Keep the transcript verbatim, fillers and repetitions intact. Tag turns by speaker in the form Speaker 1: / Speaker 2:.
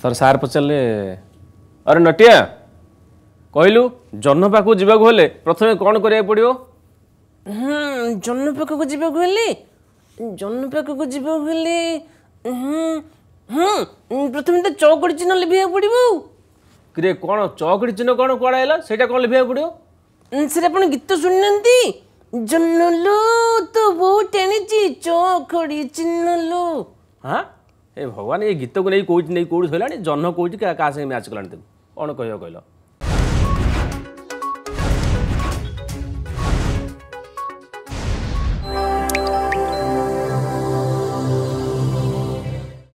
Speaker 1: थर सार पचारे अरे नटिया कहलु जन्न पाखु जीवाक हेले प्रथमे कौन करिया पड़ियो?
Speaker 2: हम्म जन्न पाखु जीवाक हेले जन्न पाखु जीवाक हेले हम्म हम्म प्रथमे तो चौकड़ी चिन्ह लिभिया पड़िबो।
Speaker 1: किरे कौन चौकड़ी चिन्ह कौन कुआड़ा आइला सेटा कौन लिभिया पड़ियो?
Speaker 2: से अपन गीत सुनती जन्न लो तो बहुत टेनिची चौकड़ी चिन्ह लो।
Speaker 1: हाँ ए भगवान ये गीत को नहीं कोच नहीं कोच होलानी जन्न कोच का का से मैच कलानी तू कौन कहयो कहलो?